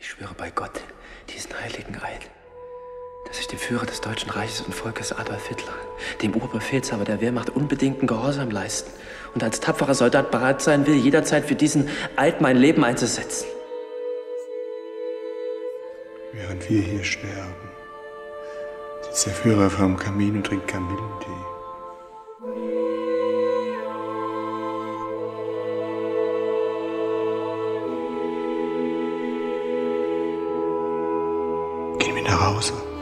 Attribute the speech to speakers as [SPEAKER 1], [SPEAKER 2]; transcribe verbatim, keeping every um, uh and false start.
[SPEAKER 1] Ich schwöre bei Gott diesen heiligen Eid, dass ich dem Führer des Deutschen Reiches und Volkes Adolf Hitler, dem Oberbefehlshaber der Wehrmacht, unbedingten Gehorsam leisten und als tapferer Soldat bereit sein will, jederzeit für diesen Eid mein Leben einzusetzen.
[SPEAKER 2] Während wir hier sterben, sitzt der Führer vorm Kamin und trinkt Kamillentee. Gehen wir nach Hause.